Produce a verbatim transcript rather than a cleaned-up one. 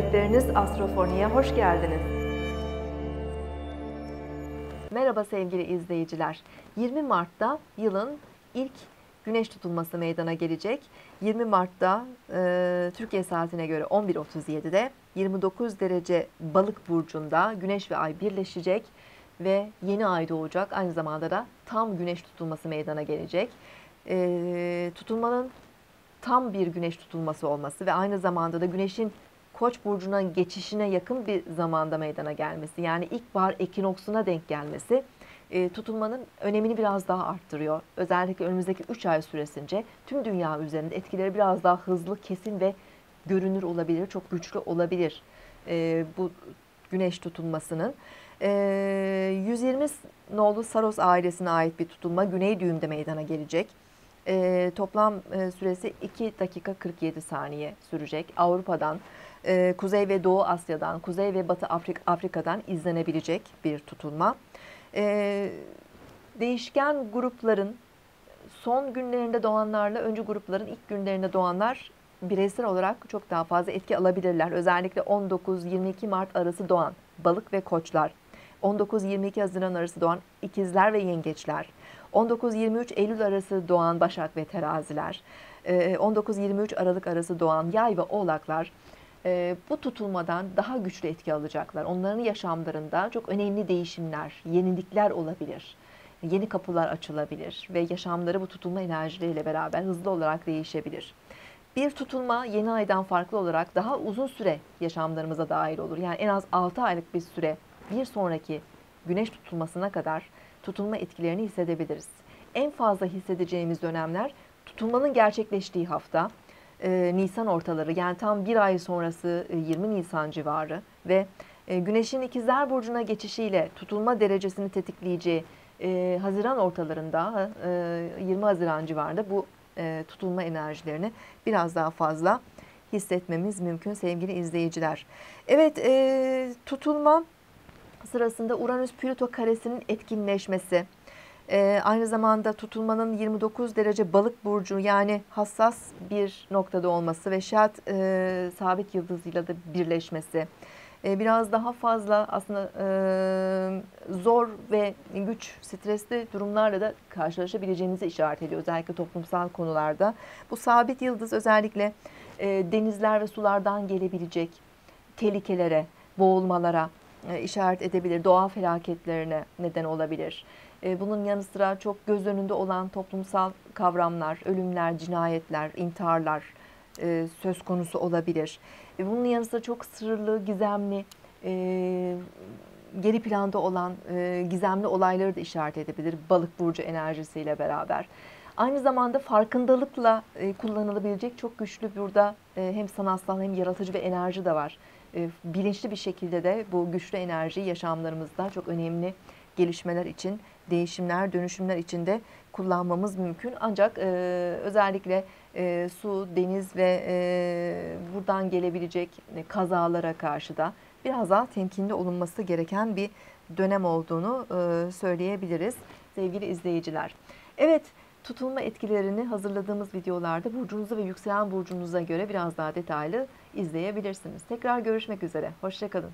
Rehberiniz Astrofoni'ye hoş geldiniz. Merhaba sevgili izleyiciler. yirmi Mart'ta yılın ilk güneş tutulması meydana gelecek. yirmi Mart'ta e, Türkiye saatine göre on bir otuz yedi'de yirmi dokuz derece Balık burcunda Güneş ve Ay birleşecek ve yeni ay doğacak. Aynı zamanda da tam güneş tutulması meydana gelecek. E, tutulmanın tam bir güneş tutulması olması ve aynı zamanda da güneşin Koç burcuna geçişine yakın bir zamanda meydana gelmesi, yani ilkbahar ekinoksuna denk gelmesi e, tutulmanın önemini biraz daha arttırıyor. Özellikle önümüzdeki üç ay süresince tüm dünya üzerinde etkileri biraz daha hızlı, kesin ve görünür olabilir, çok güçlü olabilir e, bu güneş tutulmasının. E, yüz yirmi nolu Saros ailesine ait bir tutulma güney düğümde meydana gelecek. E, toplam e, süresi iki dakika kırk yedi saniye sürecek. Avrupa'dan, e, Kuzey ve Doğu Asya'dan, Kuzey ve Batı Afrik Afrika'dan izlenebilecek bir tutulma. E, değişken grupların son günlerinde doğanlarla öncü grupların ilk günlerinde doğanlar bireysel olarak çok daha fazla etki alabilirler. Özellikle on dokuz yirmi iki Mart arası doğan balık ve koçlar, on dokuz yirmi iki Haziran arası doğan ikizler ve yengeçler, on dokuz yirmi üç Eylül arası doğan Başak ve Teraziler, on dokuz yirmi üç Aralık arası doğan Yay ve Oğlaklar bu tutulmadan daha güçlü etki alacaklar. Onların yaşamlarında çok önemli değişimler, yenilikler olabilir. Yeni kapılar açılabilir ve yaşamları bu tutulma enerjileriyle beraber hızlı olarak değişebilir. Bir tutulma yeni aydan farklı olarak daha uzun süre yaşamlarımıza dahil olur. Yani en az altı aylık bir süre bir sonraki güneş tutulmasına kadar tutulma etkilerini hissedebiliriz. En fazla hissedeceğimiz dönemler tutulmanın gerçekleştiği hafta, e, Nisan ortaları, yani tam bir ay sonrası e, yirmi Nisan civarı ve e, Güneş'in İkizler Burcu'na geçişiyle tutulma derecesini tetikleyeceği e, Haziran ortalarında, e, yirmi Haziran civarında bu e, tutulma enerjilerini biraz daha fazla hissetmemiz mümkün sevgili izleyiciler. Evet, e, tutulma sırasında Uranüs-Plüto karesinin etkinleşmesi, e, aynı zamanda tutulmanın yirmi dokuz derece Balık burcu, yani hassas bir noktada olması ve Şahat e, sabit yıldızıyla da birleşmesi, e, biraz daha fazla aslında e, zor ve güç, stresli durumlarla da karşılaşabileceğimizi işaret ediyor. Özellikle toplumsal konularda. Bu sabit yıldız özellikle e, denizler ve sulardan gelebilecek tehlikelere, boğulmalara işaret edebilir, doğa felaketlerine neden olabilir. Bunun yanı sıra çok göz önünde olan toplumsal kavramlar, ölümler, cinayetler, intiharlar söz konusu olabilir. Bunun yanı sıra çok sırlı, gizemli, geri planda olan gizemli olayları da işaret edebilir Balık burcu enerjisiyle beraber. Aynı zamanda farkındalıkla kullanılabilecek çok güçlü burada hem sanatsal hem yaratıcı bir enerji de var. Bilinçli bir şekilde de bu güçlü enerjiyi yaşamlarımızda çok önemli gelişmeler için, değişimler, dönüşümler için de kullanmamız mümkün. Ancak e, özellikle e, su, deniz ve e, buradan gelebilecek kazalara karşı da biraz daha temkinli olunması gereken bir dönem olduğunu e, söyleyebiliriz sevgili izleyiciler. Evet, tutulma etkilerini hazırladığımız videolarda burcunuza ve yükselen burcunuza göre biraz daha detaylı izleyebilirsiniz. Tekrar görüşmek üzere. Hoşça kalın.